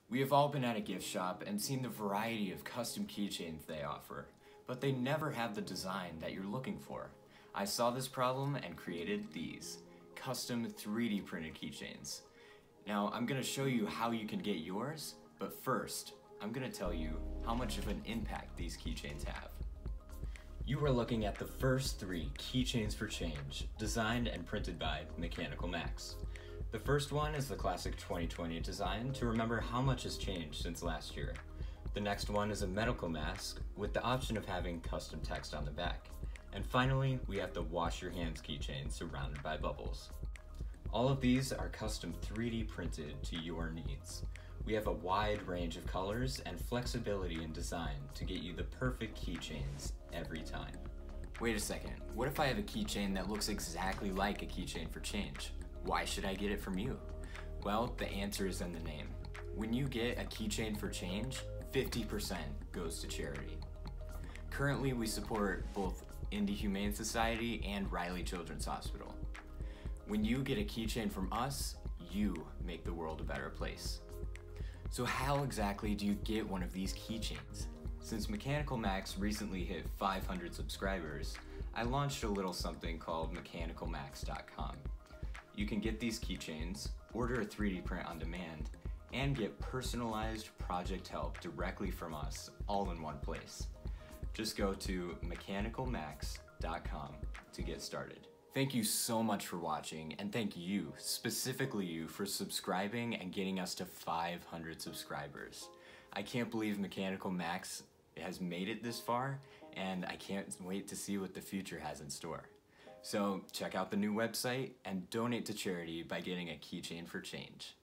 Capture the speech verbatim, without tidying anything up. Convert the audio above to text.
We have all been at a gift shop and seen the variety of custom keychains they offer, but they never have the design that you're looking for. I saw this problem and created these, custom three D printed keychains. Now I'm going to show you how you can get yours, but first, I'm going to tell you how much of an impact these keychains have. You are looking at the first three Keychains for Change, designed and printed by Mechanical Max. The first one is the classic twenty twenty design to remember how much has changed since last year. The next one is a medical mask with the option of having custom text on the back. And finally, we have the Wash Your Hands keychain surrounded by bubbles. All of these are custom three D printed to your needs. We have a wide range of colors and flexibility in design to get you the perfect keychains every time. Wait a second, what if I have a keychain that looks exactly like a keychain for change? Why should I get it from you? Well, the answer is in the name. When you get a keychain for change, fifty percent goes to charity. Currently, we support both Indy Humane Society and Riley Children's Hospital. When you get a keychain from us, you make the world a better place. So how exactly do you get one of these keychains? Since Mechanical Max recently hit five hundred subscribers, I launched a little something called mechanical max dot com. You can get these keychains, order a three D print on demand, and get personalized project help directly from us, all in one place. Just go to mechanical max dot com to get started. Thank you so much for watching, and thank you, specifically you, for subscribing and getting us to five hundred subscribers. I can't believe Mechanical Max has made it this far, and I can't wait to see what the future has in store. So check out the new website and donate to charity by getting a keychain for change.